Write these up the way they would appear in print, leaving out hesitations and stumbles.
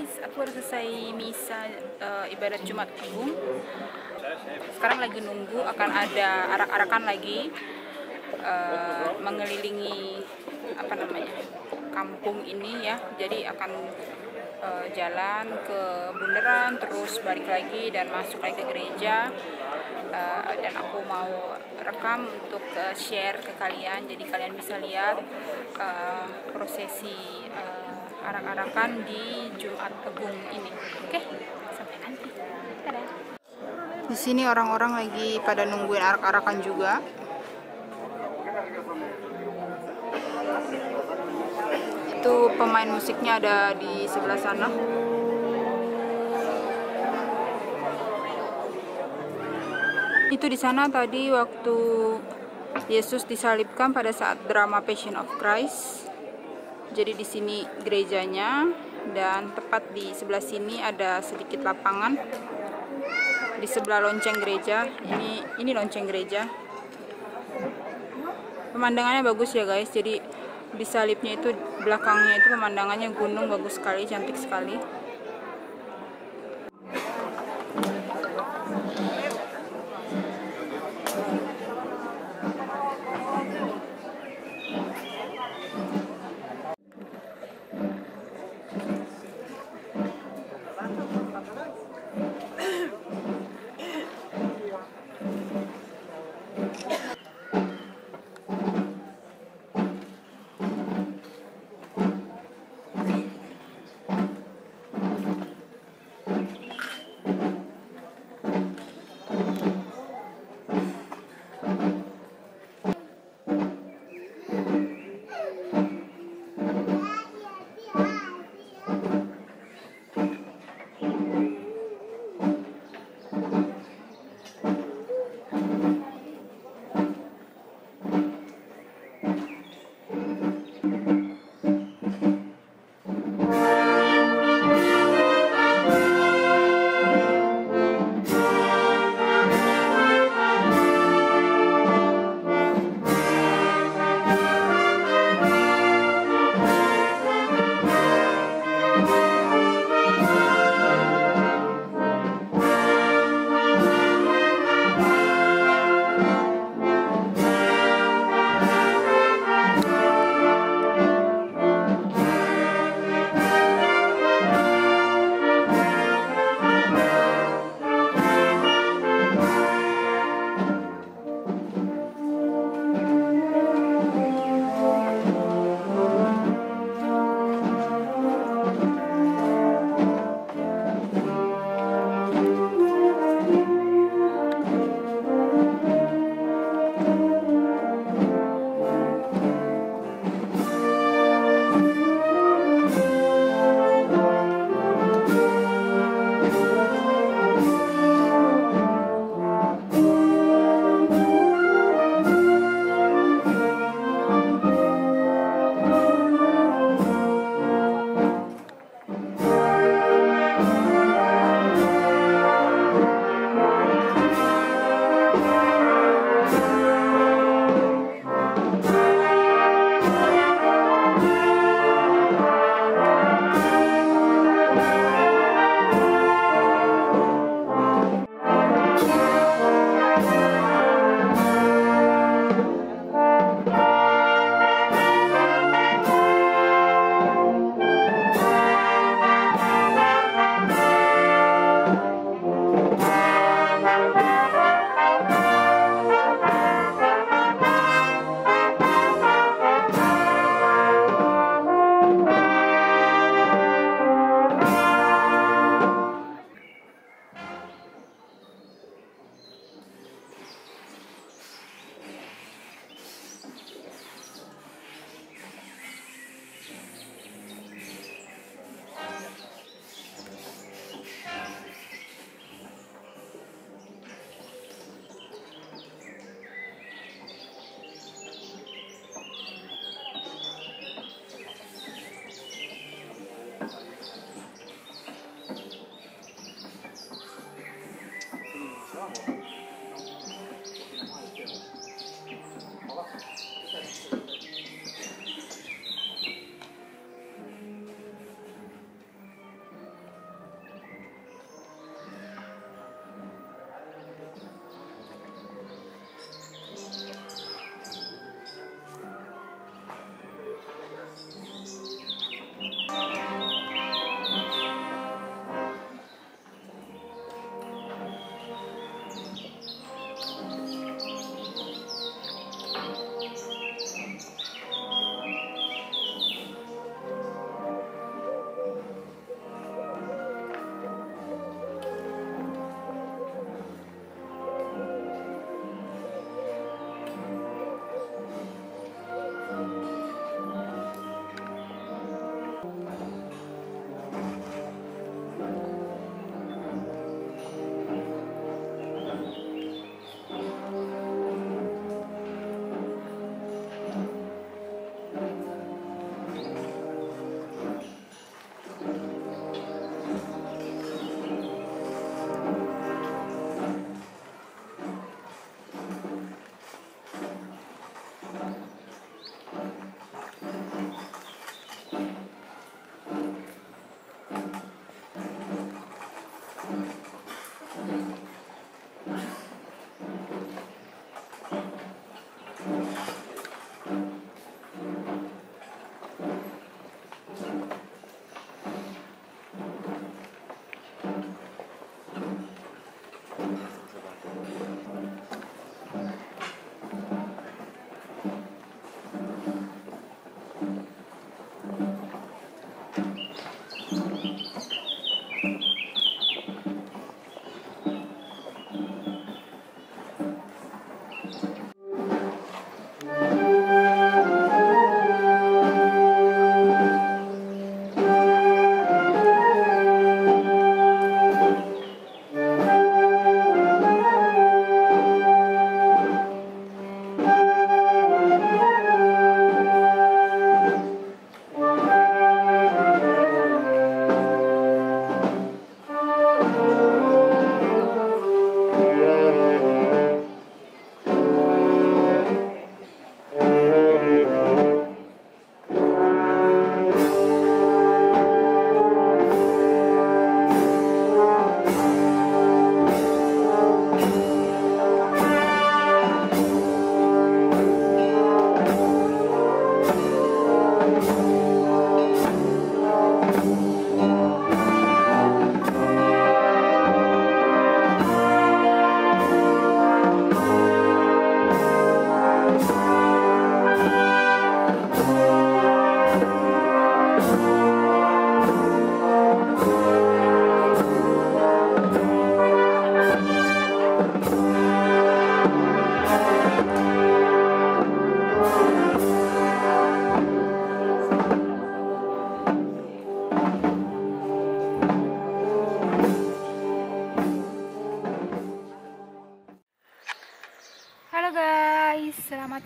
guys, aku udah selesai misa ibadat Jumat Agung. Sekarang lagi nunggu akan ada arak-arakan lagi mengelilingi kampung ini ya. Jadi akan jalan ke bundaran, terus balik lagi dan masuk lagi ke gereja. Dan aku mau rekam untuk share ke kalian, jadi kalian bisa lihat prosesi arak-arakan di Jumat Agung ini. Oke, sampai nanti. Dadah. Di sini orang-orang lagi pada nungguin arak-arakan juga. Itu pemain musiknya ada di sebelah sana. Itu di sana tadi waktu Yesus disalibkan pada saat drama Passion of Christ. Jadi di sini gerejanya, dan tepat di sebelah sini ada sedikit lapangan. Di sebelah lonceng gereja, ini lonceng gereja. Pemandangannya bagus ya guys. Jadi di salibnya itu, belakangnya itu pemandangannya gunung, bagus sekali, cantik sekali.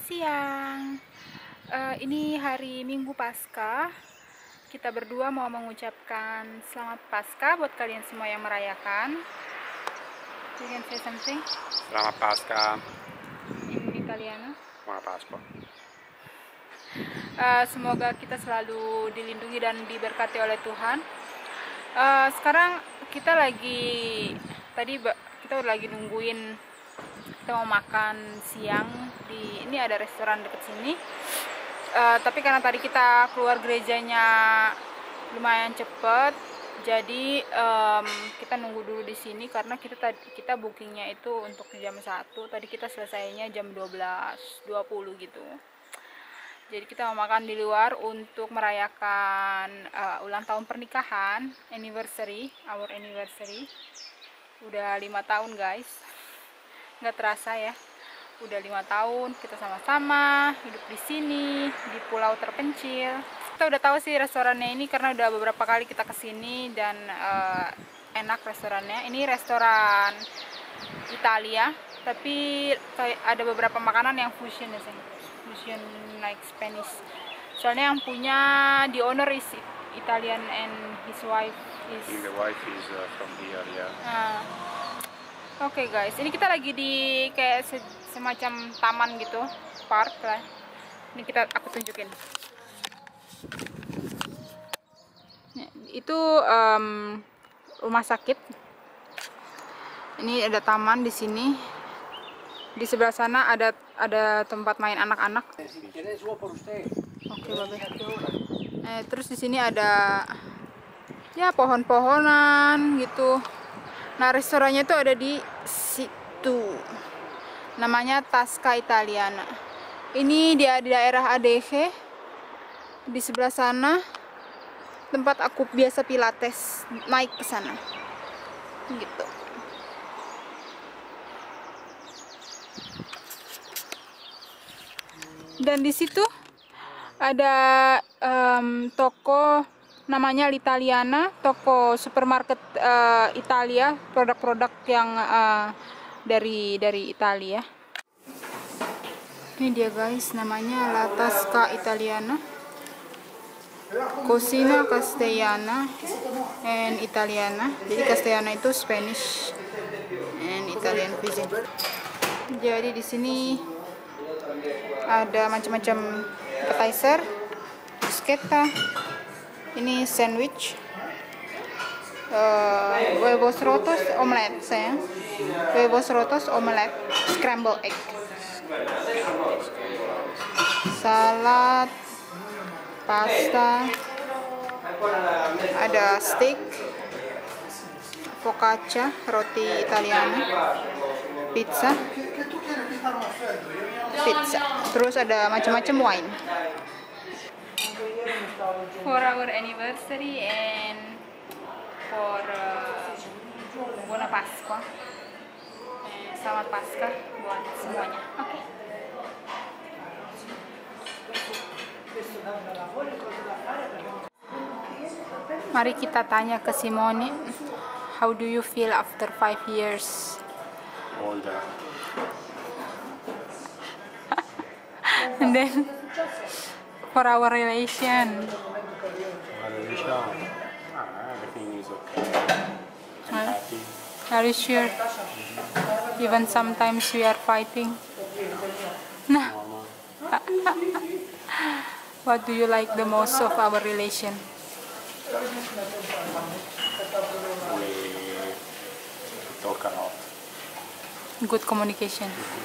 siang. Ini hari Minggu Paskah. Kita berdua mau mengucapkan selamat Paskah buat kalian semua yang merayakan. You can say something? Selamat Paskah. In Italiano. Selamat Paskah. Semoga kita selalu dilindungi dan diberkati oleh Tuhan. Sekarang kita lagi nungguin, kita mau makan siang ini ada restoran deket sini. Tapi karena tadi kita keluar gerejanya lumayan cepet, jadi kita nunggu dulu di sini karena kita bookingnya itu untuk jam 1. Tadi kita selesainya jam 12.20 gitu. Jadi kita mau makan di luar untuk merayakan ulang tahun pernikahan, our anniversary. Udah 5 tahun guys, nggak terasa ya. Udah 5 tahun kita sama-sama hidup di sini, di pulau terpencil. Kita udah tahu sih restorannya ini karena udah beberapa kali kita kesini dan enak restorannya. Ini restoran Italia, tapi ada beberapa makanan yang fusion ya sih. Fusion like Spanish. Soalnya yang punya the owner is Italian and his wife is. The wife is from here, yeah. Oke guys, ini kita lagi di kayak semacam taman gitu, park lah. Ini aku tunjukin. Itu rumah sakit. Ini ada taman di sini. Di sebelah sana ada tempat main anak-anak. Oke, babe. Terus di sini ada ya pohon-pohonan gitu. Nah, restorannya itu ada di situ. Namanya Tasca Italiana. Ini di daerah ADG. Di sebelah sana tempat aku biasa pilates, naik ke sana. Gitu. Dan di situ ada toko namanya L'Italiana, toko supermarket Italia, produk-produk yang dari Italia. Ini dia guys, namanya La Tasca Italiana, Cucina Castellana and Italiana. Jadi Castellana itu Spanish and Italian cuisine. Jadi di sini ada macam-macam appetizer, bruschetta, ini sandwich, huevos rotos omelette sayang, huevos rotos omelette, scramble egg, salad, pasta, ada steak, focaccia, roti Italiana, pizza, terus ada macam-macam wine. For our anniversary and for Buona Pasqua. Selamat Paskah buat semuanya. Oke. Mari kita tanya ke Simone, how do you feel after 5 years? Older. And then for our relation. Everything is okay. I'm happy. Are you sure? Even sometimes we are fighting. Nah. What do you like the most of our relation? We talk a lot. Good communication.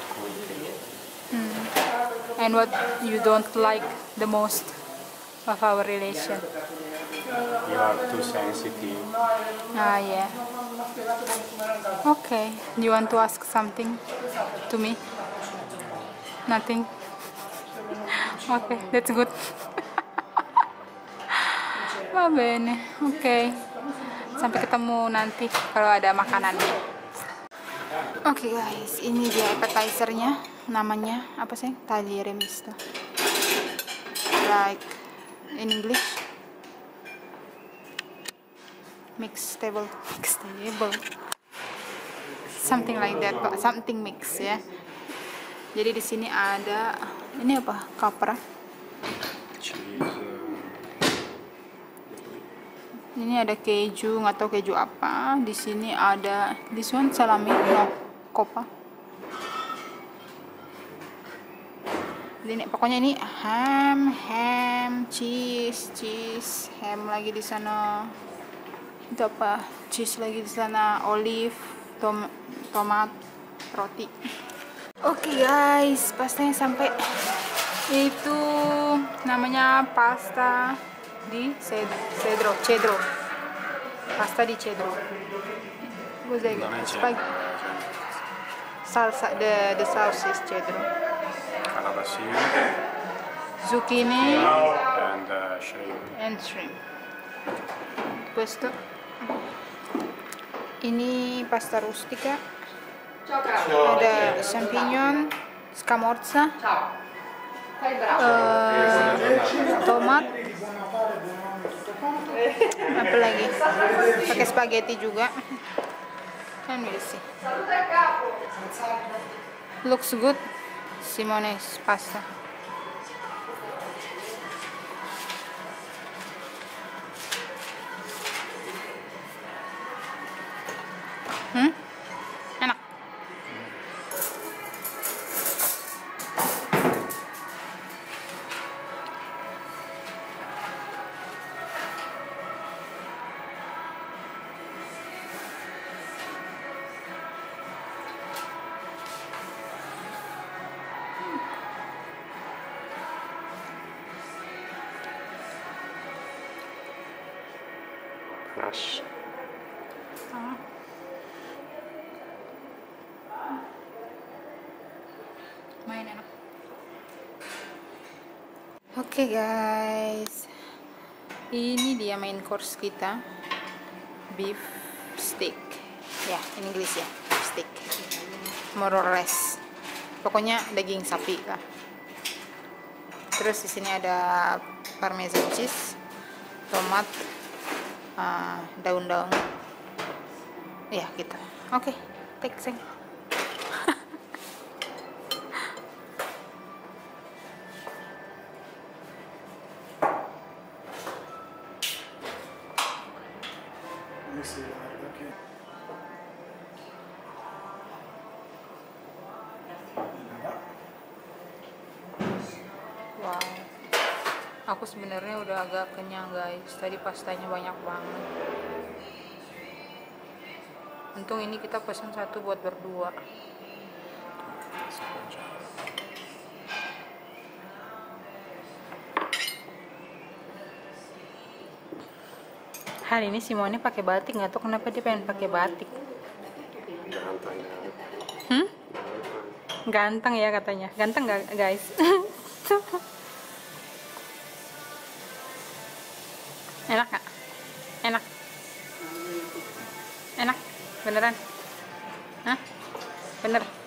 And what you don't like the most of our relation? You are too sensitive. Yeah. Okay. Do you want to ask something to me? Nothing? Okay, that's good. Va bene. Okay. Sampai ketemu nanti kalau ada makanannya. Oke guys, ini dia appetizernya. Namanya apa sih? Tagliere misto. Like in English, mixed table, something like that, something mix ya. Jadi di sini ada Ini apa? Kapra. cheese. Ini ada keju, nggak tahu keju apa. Di sini ada this one salami, no kopa. Ini pokoknya ini ham, cheese, ham lagi di sana. Itu apa? Cheese lagi di sana, olive, tomat, roti. Oke guys, pastanya sampai. Itu namanya pasta di cedro. Pasta di cedro. Salsa, the sauce is cedro. Calabasini Zucchini and shrimp. shrimp. Questo. Ini pasta rustica. Ada champignon, scamorza, tomat, apa lagi? Pakai spaghetti juga. Kan bisa. Looks good. Simone's pasta. Enak. Fresh. Main enak. Oke guys, ini dia main course kita, beef steak. Ya, in English ya, steak. More or less. Pokoknya daging sapi lah. Terus di sini ada parmesan cheese, tomat, daun-daun. Ya gitu. Oke, take sing. Wow, aku sebenarnya udah agak kenyang guys. Tadi pastanya banyak banget. Untung ini kita pesan satu buat berdua. Hari ini Simone pakai batik, nggak tahu kenapa dia pengen pakai batik. Ganteng ya katanya. Ganteng nggak guys? Enak nggak? Enak. Enak, beneran? Hah? Bener?